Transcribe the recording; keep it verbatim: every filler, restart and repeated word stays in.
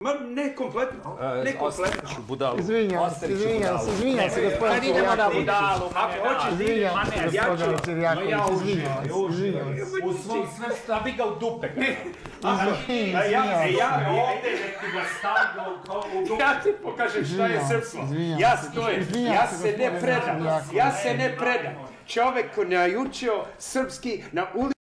Ma ne kompletno, ne kompletno. Izvinjam se, izvinjam se, izvinjam se gospodine Cirjanić. Idemo na budalu. Izvinjam se gospodine Cirjanić, izvinjam se, izvinjam se. U svom sve stavi ga u dupe. Izvinjam se. Ja ti pokažem šta je srpstvo. Ja stojim, ja se ne predam, ja se ne predam. Čovjek koji je naučio srpski na ulici.